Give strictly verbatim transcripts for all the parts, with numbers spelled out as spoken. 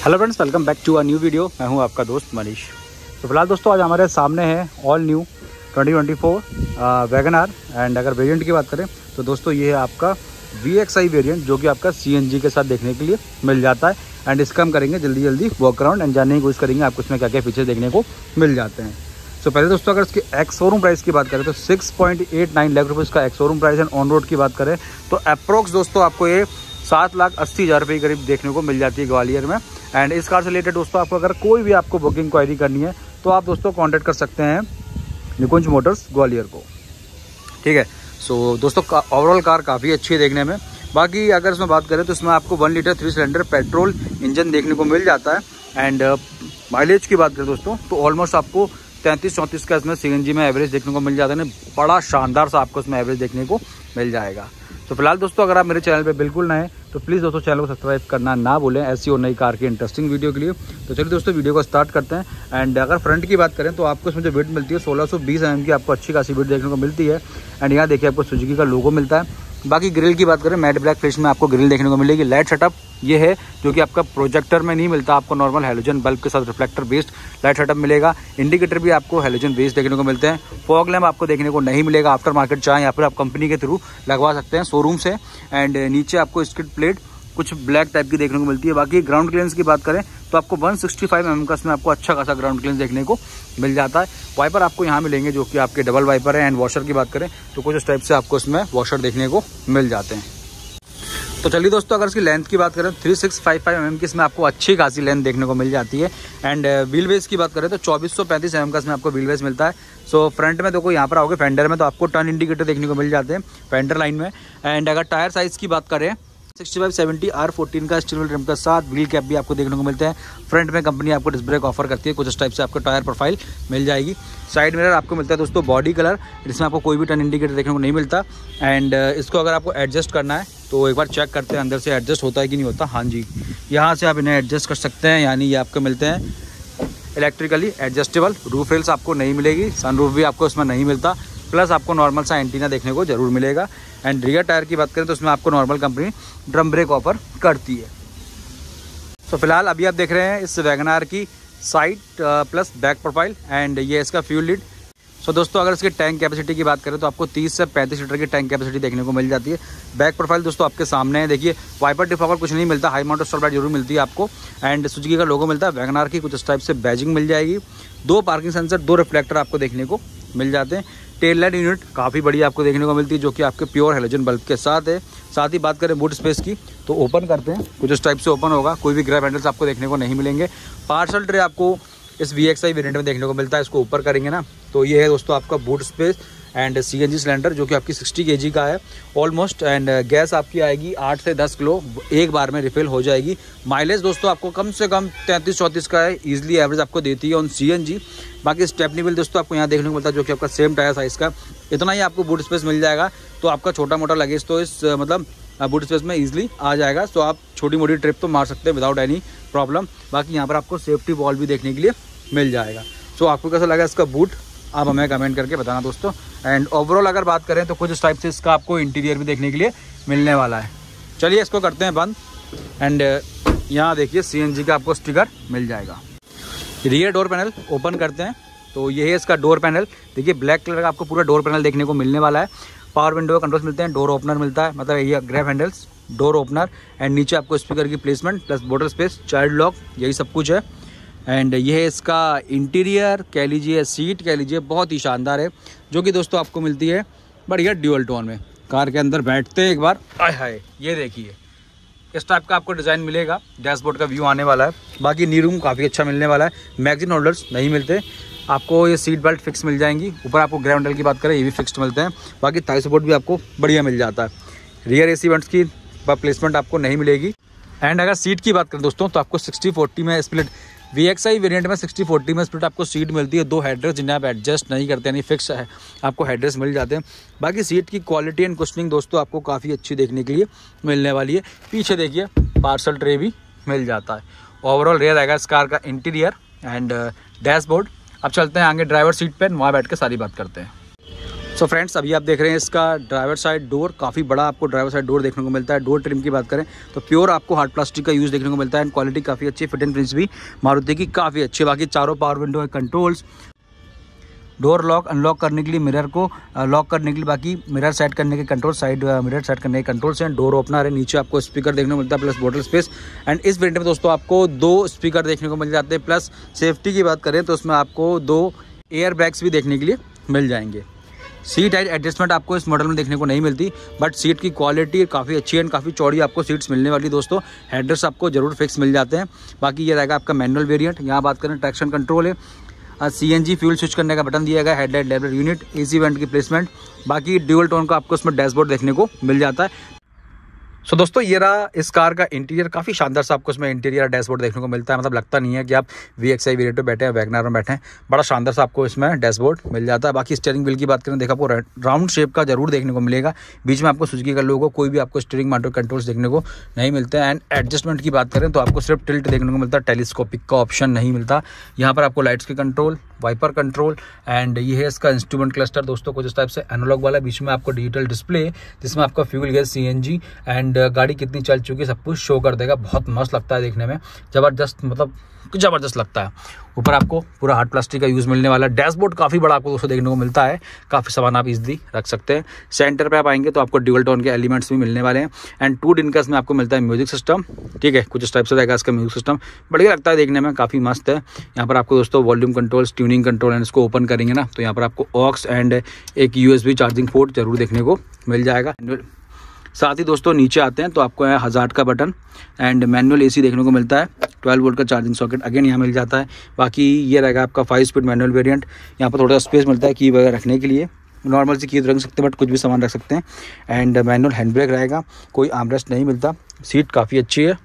Hello friends, welcome back to a new video. मैं हूं आपका दोस्त मनीष। तो फिलहाल दोस्तों आज हमारे सामने है all new twenty twenty four Wagon R. And अगर वेरिएंट की बात करें तो दोस्तों ये है आपका वी एक्स आई वेरिएंट, जो कि आपका सी एन जी के साथ देखने के लिए मिल जाता है। एंड इसका हम करेंगे जल्दी जल्दी वॉक अराउंड एंड जानने की कोशिश करेंगे आपको इसमें क्या क्या फीचर देखने को मिल जाते हैं। तो so, पहले दोस्तों अगर इसके एक्स शोरूम प्राइस की बात करें तो six point eight nine lakh रुपये इसका एक्स शोरूम प्राइस है। ऑन रोड की बात करें तो अप्रोक्स दोस्तों आपको ये सात लाख अस्सी हज़ार रुपये के करीब देखने को मिल जाती है ग्वालियर में। एंड इस कार से रिलेटेड दोस्तों आपको अगर कोई भी आपको बुकिंग क्वायरी करनी है तो आप दोस्तों कांटेक्ट कर सकते हैं निकुंज मोटर्स ग्वालियर को। ठीक है। सो so, दोस्तों ओवरऑल कार काफ़ी अच्छी है देखने में। बाकी अगर इसमें बात करें तो इसमें आपको one litre three cylinder petrol engine देखने को मिल जाता है। एंड माइलेज की बात करें दोस्तों तो ऑलमोस्ट आपको तैंतीस चौंतीस का इसमें सी एन जी में एवरेज देखने को मिल जाता है। बड़ा शानदार सा आपको इसमें एवरेज देखने को मिल जाएगा। तो फिलहाल दोस्तों अगर आप मेरे चैनल पे बिल्कुल नए तो प्लीज़ दोस्तों चैनल को सब्सक्राइब करना ना भूलें ऐसी और नई कार की इंटरेस्टिंग वीडियो के लिए। तो चलिए दोस्तों वीडियो को स्टार्ट करते हैं। एंड अगर फ्रंट की बात करें तो आपको इसमें जो विड्थ मिलती है सोलह सौ बीस एम एम की आपको अच्छी खासी विड्थ देखने को मिलती है। एंड यहाँ देखिए आपको सुजुकी का लोगो मिलता है। बाकी ग्रिल की बात करें मैट ब्लैक फिनिश में आपको ग्रिल देखने को मिलेगी। लाइट सेटअप ये है जो कि आपका प्रोजेक्टर में नहीं मिलता, आपको नॉर्मल हेलोजन बल्ब के साथ रिफ्लेक्टर बेस्ड लाइट सेटअप मिलेगा। इंडिकेटर भी आपको हेलोजन बेस्ड देखने को मिलते हैं। फॉग लैम्प आपको देखने को नहीं मिलेगा, आफ्टर मार्केट चाहे या फिर आप कंपनी के थ्रू लगवा सकते हैं शोरूम से। एंड नीचे आपको स्किड प्लेट कुछ ब्लैक टाइप की देखने को मिलती है। बाकी ग्राउंड क्लियरेंस की बात करें तो आपको one sixty five mm का इसमें आपको अच्छा खासा ग्राउंड क्लियरेंस देखने को मिल जाता है। वाइपर आपको यहाँ मिलेंगे जो कि आपके डबल वाइपर है। एंड वॉशर की बात करें तो कुछ इस टाइप से आपको इसमें वॉशर देखने को मिल जाते हैं। तो चलिए दोस्तों अगर इसकी लेंथ की बात करें three six five five mm की इसमें आपको अच्छी खासी लेंथ देखने को मिल जाती है। एंड व्हील बेस की बात करें तो चौबीस सौ पैंतीस एम एम का इसमें आपको व्हील बेस मिलता है। सो फ्रंट में देखो यहाँ पर आओगे फेंडर में तो आपको टर्न इंडिकेटर देखने को मिल जाते हैं फेंडर लाइन में। एंड अगर टायर साइज़ की बात करें sixty five seventy R fourteen का स्टील रिम के साथ व्हील कैप भी आपको देखने को मिलते हैं। फ्रंट में कंपनी आपको डिस्क ब्रेक ऑफर करती है, कुछ इस टाइप से आपको टायर प्रोफाइल मिल जाएगी। साइड मिरर आपको मिलता है दोस्तों बॉडी कलर, जिसमें आपको कोई भी टर्न इंडिकेटर देखने को नहीं मिलता। एंड इसको अगर आपको एडजस्ट करना है तो एक बार चेक करते हैं अंदर से एडजस्ट होता है कि नहीं होता। हाँ जी, यहाँ से आप इन्हें एडजस्ट कर सकते हैं, यानी ये आपको मिलते हैं इलेक्ट्रिकली एडजस्टेबल। रूफ रेल्स आपको नहीं मिलेगी, सनरूफ भी आपको इसमें नहीं मिलता। प्लस आपको नॉर्मल सा एंटीना देखने को जरूर मिलेगा। एंड रियर टायर की बात करें तो उसमें आपको normal company drum brake offer करती है। तो फिलहाल अभी आप देख रहे हैं इस वैगन आर की side plus back profile and ये इसका फ्यूल लीड। सो दोस्तों अगर इसकी टैंक कैपेसिटी की बात करें तो आपको तीस से पैंतीस लीटर की टैंक कैपेसिटी देखने को मिल जाती है। बैक प्रोफाइल दोस्तों आपके सामने है, देखिए वाइपर डिफॉगर कुछ नहीं मिलता, हाई माउंटेड स्टॉल लाइट जरूर मिलती है आपको। एंड सुजुकी का लोगो मिलता है। वैगन आर की कुछ इस टाइप से बैजिंग मिल जाएगी। दो पार्किंग सेंसर, दो रिफ्लेक्टर आपको देखने को मिल जाते हैं। टेल लाइट यूनिट काफ़ी बड़ी आपको देखने को मिलती है जो कि आपके प्योर हेलोजन बल्ब के साथ है। साथ ही बात करें बूट स्पेस की तो ओपन करते हैं, कुछ इस टाइप से ओपन होगा, कोई भी ग्रैब हैंडल्स आपको देखने को नहीं मिलेंगे। पार्सल ट्रे आपको इस वी एक्स आई वेरिएंट में देखने को मिलता है। इसको ऊपर करेंगे ना तो ये है दोस्तों आपका boot space and C N G cylinder जो कि आपकी सिक्सटी के जी का है ऑलमोस्ट। एंड गैस आपकी आएगी आठ से दस किलो एक बार में रिफिल हो जाएगी। माइलेज दोस्तों आपको कम से कम तैंतीस चौंतीस का है, ईजिली एवरेज आपको देती है ऑन सी एन जी। बाकी स्टेपनी व्हील दोस्तों आपको यहाँ देखने को मिलता है जो कि आपका सेम टायर साइज़ का। इतना ही आपको बूट स्पेस मिल जाएगा तो आपका छोटा मोटा लगेज तो इस मतलब बूट स्पेस में ईजिली आ जाएगा। तो आप छोटी मोटी ट्रिप तो मार सकते हैं विदाउट एनी प्रॉब्लम। बाकी यहाँ पर आपको सेफ्टी वॉल भी देखने के लिए मिल जाएगा। सो आपको कैसा लगा इसका बूट आप हमें कमेंट करके बताना दोस्तों। एंड ओवरऑल अगर बात करें तो कुछ इस टाइप से इसका आपको इंटीरियर भी देखने के लिए मिलने वाला है। चलिए इसको करते हैं बंद। एंड यहाँ देखिए सी एन जी का आपको स्टिकर मिल जाएगा। रियर डोर पैनल ओपन करते हैं तो ये है इसका डोर पैनल। देखिए ब्लैक कलर का आपको पूरा डोर पैनल देखने को मिलने वाला है। पावर विंडो कंट्रोल्स मिलते हैं, डोर ओपनर मिलता है, मतलब ये grab handles, door opener. And नीचे आपको स्पीकर की प्लेसमेंट प्लस बोतल स्पेस, चाइल्ड लॉक, यही सब कुछ है। एंड ये है इसका इंटीरियर कह लीजिए, सीट कह लीजिए, बहुत ही शानदार है जो कि दोस्तों आपको मिलती है बढ़िया ड्यूअल टोन में। कार के अंदर बैठते हैं एक बार, आय हाय ये देखिए इस टाइप का आपको डिज़ाइन मिलेगा। डैशबोर्ड का व्यू आने वाला है। बाकी नी रूम काफ़ी अच्छा मिलने वाला है। मैगजीन होल्डर्स नहीं मिलते आपको, ये सीट बेल्ट फिक्स मिल जाएंगी। ऊपर आपको ग्राउंड हैंडल की बात करें ये भी फिक्स्ड मिलते हैं। बाकी थाई सपोर्ट भी आपको बढ़िया मिल जाता है। रियर ए सी वेंट्स की प्लेसमेंट आपको नहीं मिलेगी। एंड अगर सीट की बात करें दोस्तों तो आपको सिक्सटी फोर्टी में split V X I variant में सिक्सटी फोर्टी में स्प्लिट आपको सीट मिलती है। दो हेडरेस्ट जिन्हें आप एडजस्ट नहीं करते, यानी फिक्स है आपको हेडरेस्ट मिल जाते हैं। बाकी सीट की क्वालिटी एंड कुशनिंग दोस्तों आपको काफ़ी अच्छी देखने के लिए मिलने वाली है। पीछे देखिए पार्सल ट्रे भी मिल जाता है। ओवरऑल रेयर आएगा इस कार का इंटीरियर एंड डैशबोर्ड। अब चलते हैं आगे ड्राइवर सीट पर, वहाँ बैठ के सारी बात करते हैं। सो फ्रेंड्स, अभी आप देख रहे हैं इसका ड्राइवर साइड डोर, काफ़ी बड़ा आपको ड्राइवर साइड डोर देखने को मिलता है। डोर ट्रिम की बात करें तो प्योर आपको हार्ड प्लास्टिक का यूज़ देखने को मिलता है एंड क्वालिटी काफ़ी अच्छी, फिट एंड फिनिश भी मारुति की काफ़ी अच्छी। बाकी चारों पावर विंडो है, कंट्रोल्स, डोर लॉक अनलॉक करने के लिए, मिरर को लॉक करने के लिए, बाकी मिरर सेट करने के कंट्रोल, साइड मिरर सेट करने के कंट्रोल्स हैं। डोर ओपनर है, नीचे आपको स्पीकर देखने को मिलता है प्लस बॉटल स्पेस। एंड इस वेरिएंट में दोस्तों आपको दो स्पीकर देखने को मिल जाते हैं। प्लस सेफ्टी की बात करें तो उसमें आपको दो एयर बैग्स भी देखने के लिए मिल जाएंगे। सीट हाइट एडजस्टमेंट आपको इस मॉडल में देखने को नहीं मिलती, बट सीट की क्वालिटी काफ़ी अच्छी है एंड काफ़ी चौड़ी आपको सीट्स मिलने वाली दोस्तों। हेडरेस्ट आपको जरूर फिक्स मिल जाते हैं। बाकी ये रहेगा आपका मैनुअल वेरिएंट। यहाँ बात करें ट्रैक्शन कंट्रोल है, सीएनजी फ्यूल स्विच करने का बटन दिया गया, headlight level unit, AC vent की प्लेसमेंट, बाकी ड्यूअल टोन का आपको इसमें डैशबोर्ड देखने को मिल जाता है। सो so, दोस्तों ये रहा इस कार का इंटीरियर। काफ़ी शानदार सा आपको इसमें इंटीरियर डैशबोर्ड देखने को मिलता है। मतलब लगता नहीं है कि आप वी एक्स आई वेरिएंट में बैठे हैं, वैगनआर में बैठे हैं। बड़ा शानदार सा आपको इसमें डैशबोर्ड मिल जाता है। बाकी स्टीयरिंग व्हील की बात करें, देखा आपको राउंड शेप का जरूर देखने को मिलेगा। बीच में आपको सुजुकी का लोगो, कोई भी आपको स्टीयरिंग मोटर कंट्रोल्स देखने को नहीं मिलते हैं। एंड एडजस्टमेंट की बात करें तो आपको सिर्फ टिल्ट देखने को मिलता है, टेलीस्कोपिक का ऑप्शन नहीं मिलता। यहाँ पर आपको लाइट्स के कंट्रोल, वाइपर कंट्रोल एंड ये है इसका इंस्ट्रूमेंट क्लस्टर दोस्तों, कुछ इस टाइप से एनालॉग वाला। बीच में आपको डिजिटल डिस्प्ले जिसमें आपका फ्यूल, गैस, सीएनजी एंड गाड़ी कितनी चल चुकी है सब कुछ शो कर देगा। बहुत मस्त लगता है देखने में, जबरदस्त, मतलब जबरदस्त लगता है। ऊपर आपको पूरा हार्ड प्लास्टिक का यूज मिलने वाला है। डैशबोर्ड काफ़ी बड़ा आपको दोस्तों देखने को मिलता है, काफ़ी सामान आप इजीली रख सकते हैं। सेंटर पे आप आएंगे तो आपको ड्यूअल टोन के एलिमेंट्स भी मिलने वाले हैं एंड टू डिनकस में आपको मिलता है म्यूजिक सिस्टम। ठीक है, कुछ इस टाइप से रहेगा इसका म्यूजिक सिस्टम, बढ़िया लगता है देखने में, काफ़ी मस्त है। यहाँ पर आपको दोस्तों volume controls, tuning control and इसको ओपन करेंगे ना तो यहाँ पर आपको ऑक्स एंड एक यूएसबी चार्जिंग पोर्ट जरूर देखने को मिल जाएगा। साथ ही दोस्तों नीचे आते हैं तो आपको है हज़ार्ड का बटन एंड मैनुअल एसी देखने को मिलता है। ट्वेल्व वोल्ट का चार्जिंग सॉकेट अगेन यहाँ मिल जाता है। बाकी ये रहेगा आपका फाइव स्पीड मैनुअल वेरिएंट। यहाँ पर थोड़ा स्पेस मिलता है की वगैरह रखने के लिए, नॉर्मल सी की तो रख सकते हैं बट कुछ भी सामान रख सकते हैं। एंड मैनुअल हैंड ब्रेक रहेगा, कोई आर्मरेस्ट नहीं मिलता। सीट काफ़ी अच्छी है।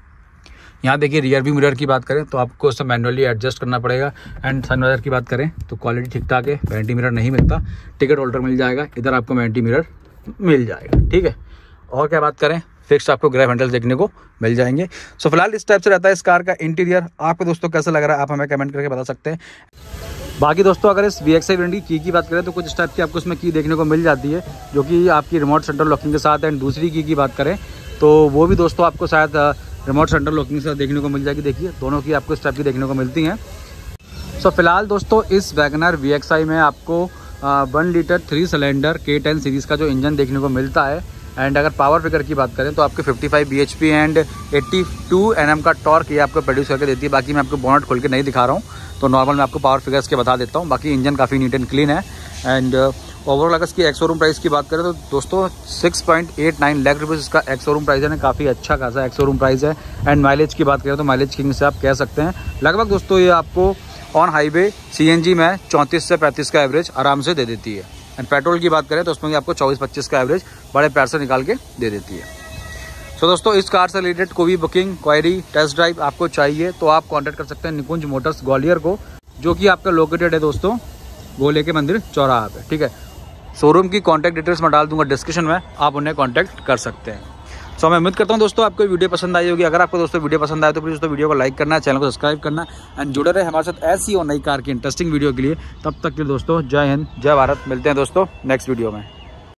यहाँ देखिए रियर व्यू मिरर की बात करें तो आपको उससे मैनुअली एडजस्ट करना पड़ेगा। एंड सनवाइजर की बात करें तो क्वालिटी ठीक ठाक है, वैनिटी मिरर नहीं मिलता। टिकट होल्डर मिल जाएगा, इधर आपको वैनिटी मिरर मिल जाएगा। ठीक है, और क्या बात करें, फिक्स्ड आपको ग्रैब हैंडल देखने को मिल जाएंगे। सो फिलहाल इस टाइप से रहता है इस कार का इंटीरियर। आपको दोस्तों कैसा लग रहा है आप हमें कमेंट करके बता सकते हैं। बाकी दोस्तों अगर इस वी एक्स आई वेरिएंट की की बात करें तो कुछ इस टाइप की आपको इसमें की देखने को मिल जाती है, जो कि आपकी रिमोट सेंटर लॉकिंग के साथ। एंड दूसरी की की बात करें तो वो भी दोस्तों आपको शायद रिमोट सेंटर लॉकिंग के साथ देखने को मिल जाएगी। देखिए दोनों की आपको इस टाइप की देखने को मिलती हैं। सो फिलहाल दोस्तों इस वैगनआर वी एक्स आई में आपको वन लीटर थ्री सिलेंडर के टेन सीरीज़ का जो इंजन देखने को मिलता है। एंड अगर पावर फिगर की बात करें तो आपके fifty five B H P and eighty two N M का टॉर्क ये आपको प्रोड्यूस करके देती है। बाकी मैं आपको बोनट खोल के नहीं दिखा रहा हूँ, तो नॉर्मल मैं आपको पावर फिगर्स के बता देता हूँ। बाकी इंजन काफ़ी नीट एंड क्लीन है। एंड ओवरऑल अगर इसकी एक्स शोरूम प्राइस की बात करें तो दोस्तों six point eight nine lakh रुपये इसका एक्स शोरूम प्राइस है, काफ़ी अच्छा खासा एक्स शोरूम प्राइस है। एंड माइलेज की बात करें तो माइलेज किंग से आप कह सकते हैं। लगभग दोस्तों ये आपको ऑन हाईवे सीएनजी में चौंतीस से पैंतीस का एवरेज आराम से दे देती है। एंड पेट्रोल की बात करें तो उसमें भी आपको चौबीस पच्चीस का एवरेज बड़े प्यार से निकाल के दे देती है। सो so, दोस्तों इस कार से रिलेटेड कोई भी बुकिंग, क्वायरी, टेस्ट ड्राइव आपको चाहिए तो आप कांटेक्ट कर सकते हैं निकुंज मोटर्स ग्वालियर को, जो कि आपका लोकेटेड है दोस्तों गोले के मंदिर चौराहा पे। ठीक है, शोरूम की कॉन्टैक्ट डिटेल्स मैं डाल दूंगा डिस्क्रिप्शन में, आप उन्हें कॉन्टैक्ट कर सकते हैं। सो so, मैं उम्मीद करता हूं दोस्तों आपको वीडियो पसंद आई होगी। अगर आपको दोस्तों वीडियो पसंद आए तो प्लीज़ दोस्तों वीडियो को लाइक करना, चैनल को सब्सक्राइब करना एंड जुड़े रहे हमारे साथ ऐसी और नई कार की इंटरेस्टिंग वीडियो के लिए। तब तक के लिए दोस्तों जय हिंद, जय भारत। मिलते हैं दोस्तों नेक्स्ट वीडियो में।